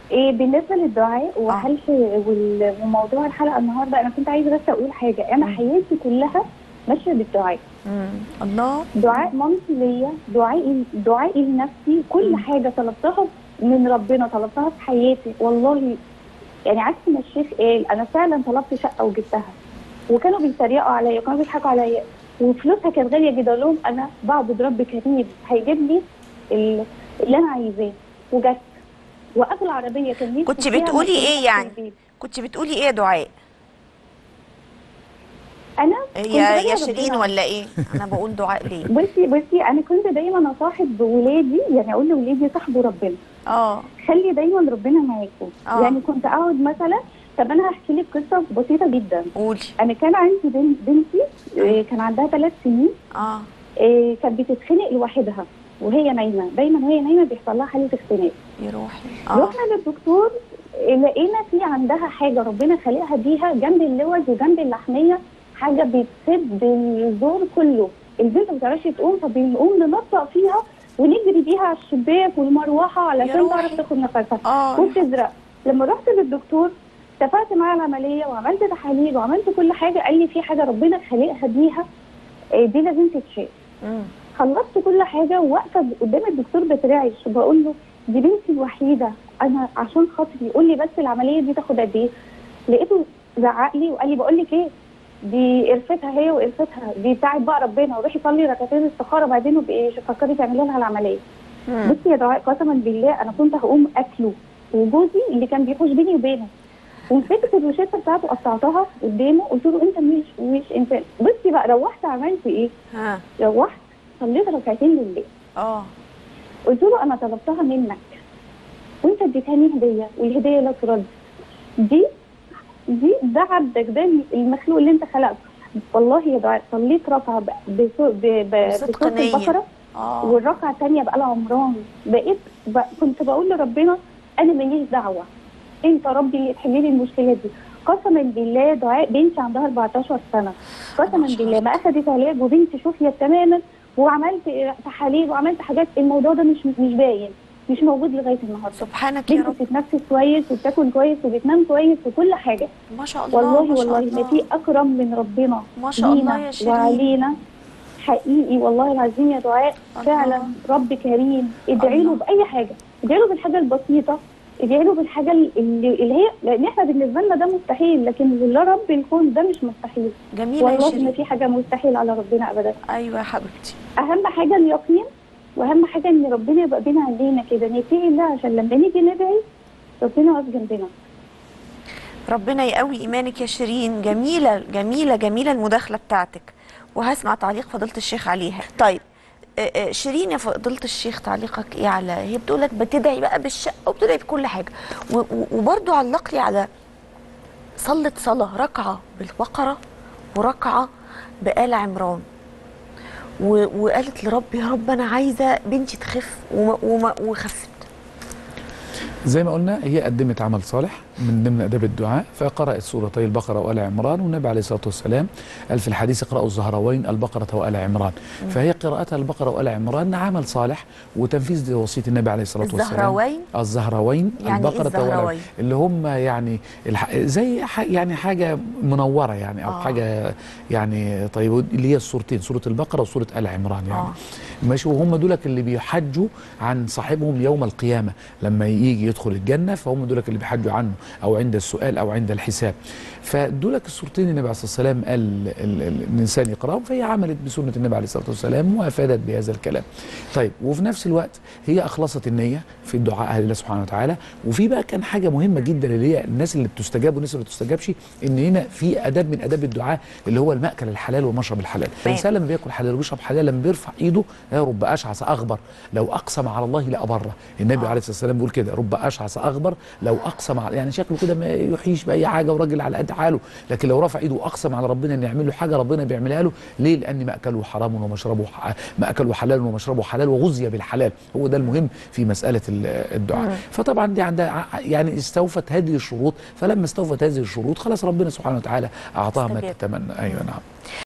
بالنسبه للدعاء وموضوع الحلقه النهارده، انا كنت عايزه بس اقول حاجه. انا حياتي كلها ماشيه بالدعاء. الله. دعاء مامتي ليا، دعائي لنفسي، كل حاجه طلبتها من ربنا طلبتها في حياتي والله. يعني عكس ما الشيخ قال، انا فعلا طلبت شقه وجبتها، وكانوا بيتريقوا عليا وكانوا بيضحكوا عليا وفلوسها كانت غاليه جدا. لهم انا بعبد رب كريم هيجيب لي اللي انا عايزاه، وجت. واغلى عربيه كان نفسي كنت فيها بتقولي ايه يعني؟ البيت. كنت بتقولي ايه يا دعاء؟ انا يا شيرين ولا ايه؟ انا بقول دعاء ليه؟ بصي انا كنت دايما اصاحب ولادي، يعني اقول لاولادي صاحبوا ربنا. خلي دايما ربنا معاكم. يعني كنت اقعد مثلا، طب انا هحكي لك قصه بسيطه جدا. قولي. انا كان عندي بنتي كان عندها 3 سنين. كانت بتتخنق لوحدها وهي نايمه، دايما وهي نايمه بيحصل لها حاله اختناق. يا روحي. رحنا للدكتور، لقينا في عندها حاجه ربنا خلقها بيها جنب اللوز وجنب اللحميه، حاجه بتسد الزور كله. البنت ما بتعرفش تقوم، فبنقوم ننطق فيها ونجري بيها على الشباك والمروحه علشان تعرف تاخد نفسها وتزرق. لما رحت للدكتور اتفقت معاه على العمليه وعملت تحاليل وعملت كل حاجه، قال لي في حاجه ربنا خلقها بيها دي لازم تتشال. خلصت كل حاجه وواقفه قدام الدكتور بترعش وبقول له دي بنتي الوحيده، انا عشان خاطري يقول لي بس العمليه دي تاخد قد ايه؟ لقيته زعق لي وقال لي بقول لك ايه، دي قرفتها هي وقرفتها، دي بتاعت بقى ربنا، وروحي صلي ركعتين استخاره بعدين وبقي فكري تعملي لها العمليه. بصي يا دعاء قسما بالله انا كنت هقوم اكله، وجوزي اللي كان بيحوش بيني وبينه، ومسكت الروشته بتاعته قطعتها قدامه، قلت له انت مش انسان. بصي بقى روحت عملت ايه؟ روحت صليت ركعتين لله. قلت له انا طلبتها منك وانت اديتهاني هديه، والهديه لا ترد. ده عبدك، ده المخلوق اللي انت خلقته. والله يا دعاء صليت ركعه بصوت البقره، والركعه الثانيه بقى عمران. كنت بقول لربنا انا ماليش دعوه، انت ربي اللي تحل لي المشكله دي. قسما بالله دعاء بنتي عندها 14 سنه، قسما بالله ما اخذت علاج وبنتي شفيت تماما، وعملت تحاليل وعملت حاجات. الموضوع ده مش باين، مش موجود لغايه النهارده. سبحانك يا رب. بنتي بتتنفس كويس وبتاكل كويس وبتنام كويس وكل حاجه. ما شاء الله. والله ما في اكرم من ربنا ما شاء الله يا شيرين وعلينا حقيقي والله العظيم يا دعاء. فعلا رب كريم. ادعي له باي حاجه، ادعي له بالحاجه البسيطه، ادعي له بالحاجه اللي هي، لان احنا بالنسبه لنا ده مستحيل، لكن لرب الكون ده مش مستحيل. جميل والله ما في حاجه مستحيل على ربنا ابدا. ايوه يا حبيبتي. اهم حاجه اليقين، واهم حاجه ان ربنا يبقى بينا عندنا كده نتقي الله، عشان لما نيجي ندعي ربنا واقف جنبنا. ربنا يقوي ايمانك يا شيرين. جميله جميله جميله المداخله بتاعتك، وهسمع تعليق فضيله الشيخ عليها. طيب شيرين يا فضيله الشيخ، تعليقك ايه على، هي بتقول لك بتدعي بقى بالشقه وبتدعي بكل حاجه، وبرده علق لي على صلت صلاه ركعه بالبقره وركعه بآل عمران، وقالت لرب يا رب انا عايزه بنتي تخف وخفت. زي ما قلنا هي قدمت عمل صالح من ضمن اداب الدعاء، فقرات سورتي البقره وآل عمران، والنبي عليه الصلاه والسلام قال في الحديث اقرأوا الزهراوين البقره وآل عمران. فهي قراءتها البقره وآل عمران عمل صالح وتنفيذ لوصيه النبي عليه الصلاه والسلام. الزهراوين يعني البقره وآل اللي هم يعني زي يعني حاجه منوره يعني، او حاجه يعني طيب، اللي هي السورتين، سوره البقره وسوره آل عمران يعني. ماشي. وهم دولك اللي بيحجوا عن صاحبهم يوم القيامه لما يجي يدخل الجنه، فهم دولك اللي بيحجوا عنه او عند السؤال او عند الحساب. فدولك السورتين النبي عليه الصلاه والسلام قال الانسان يقراهم، فهي عملت بسنه النبي عليه الصلاه والسلام وافادت بهذا الكلام. طيب، وفي نفس الوقت هي اخلصت النيه في دعائها لله سبحانه وتعالى. وفي بقى كان حاجه مهمه جدا اللي هي الناس اللي بتستجاب والناس اللي ما بتستجابش، ان هنا في اداب من اداب الدعاء اللي هو المأكل الحلال ومشرب الحلال. الانسان لما بياكل حلال وبيشرب حلال لما بيرفع ايده رب اشعث اغبر لو اقسم على الله لابره. النبي عليه الصلاه والسلام بيقول كده، رب اشعث اغبر لو اقسم على، يعني شكله كده ما يحيش باي حاجه وراجل على قد حاله، لكن لو رفع ايده واقسم على ربنا ان يعمل له حاجه ربنا بيعملها له. ليه؟ لان مأكله حرام ومشربه مأكله حلال ومشربه حلال وغذي بالحلال. هو ده المهم في مساله الدعاء. فطبعا دي عندها يعني استوفت هذه الشروط، فلما استوفت هذه الشروط خلاص ربنا سبحانه وتعالى اعطاها ما تتمنى. ايوه نعم.